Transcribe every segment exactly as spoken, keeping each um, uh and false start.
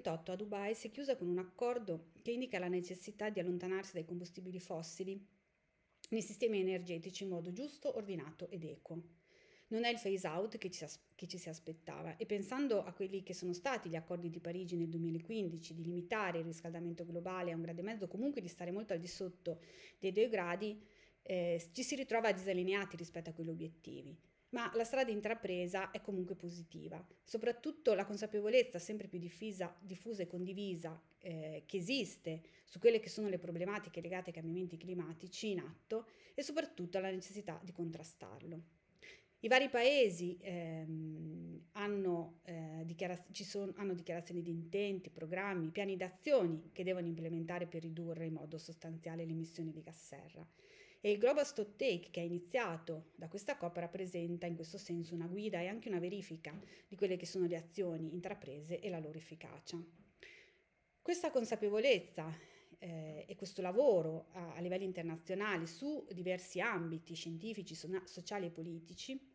duemilaventotto a Dubai si è chiusa con un accordo che indica la necessità di allontanarsi dai combustibili fossili nei sistemi energetici in modo giusto, ordinato ed equo. Non è il phase out che ci, che ci si aspettava e pensando a quelli che sono stati gli accordi di Parigi nel duemilaquindici di limitare il riscaldamento globale a un grado e mezzo, comunque di stare molto al di sotto dei due gradi, eh, ci si ritrova disallineati rispetto a quegli obiettivi. Ma la strada intrapresa è comunque positiva, soprattutto la consapevolezza sempre più diffusa, diffusa e condivisa eh, che esiste su quelle che sono le problematiche legate ai cambiamenti climatici in atto e soprattutto alla necessità di contrastarlo. I vari paesi ehm, hanno, eh, dichiara- ci sono, hanno dichiarazioni di intenti, programmi, piani d'azioni che devono implementare per ridurre in modo sostanziale le emissioni di gas serra. E il Global Stocktake che è iniziato da questa COP rappresenta in questo senso una guida e anche una verifica di quelle che sono le azioni intraprese e la loro efficacia. Questa consapevolezza eh, e questo lavoro a, a livelli internazionali su diversi ambiti scientifici, so- sociali e politici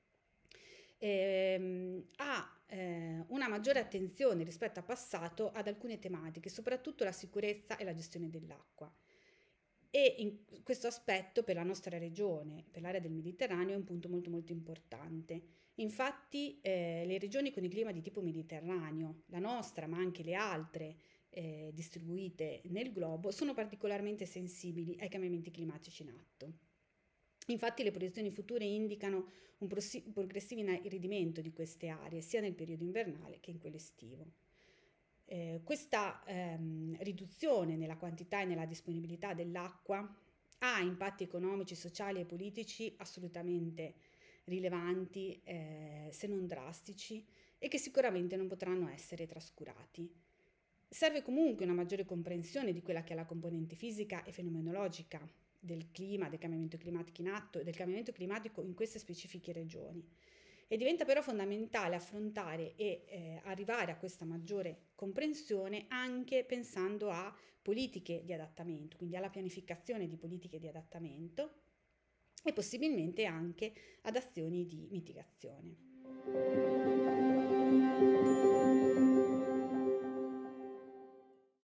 ehm, ha eh, una maggiore attenzione rispetto al passato ad alcune tematiche, soprattutto la sicurezza e la gestione dell'acqua. E in questo aspetto per la nostra regione, per l'area del Mediterraneo, è un punto molto molto importante. Infatti eh, le regioni con il clima di tipo mediterraneo, la nostra ma anche le altre eh, distribuite nel globo, sono particolarmente sensibili ai cambiamenti climatici in atto. Infatti le proiezioni future indicano un progressivo inaridimento di queste aree sia nel periodo invernale che in quello estivo. Eh, questa ehm, riduzione nella quantità e nella disponibilità dell'acqua ha impatti economici, sociali e politici assolutamente rilevanti, eh, se non drastici, e che sicuramente non potranno essere trascurati. Serve comunque una maggiore comprensione di quella che è la componente fisica e fenomenologica del clima, del cambiamento climatico in atto e del cambiamento climatico in queste specifiche regioni. E diventa però fondamentale affrontare e eh, arrivare a questa maggiore comprensione anche pensando a politiche di adattamento, quindi alla pianificazione di politiche di adattamento e possibilmente anche ad azioni di mitigazione.